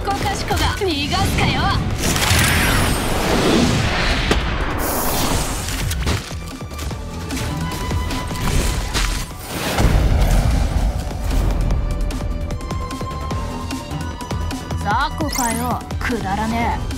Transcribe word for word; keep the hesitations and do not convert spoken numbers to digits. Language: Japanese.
こかしこが逃がすかよ。雑魚かよ、くだらねえ。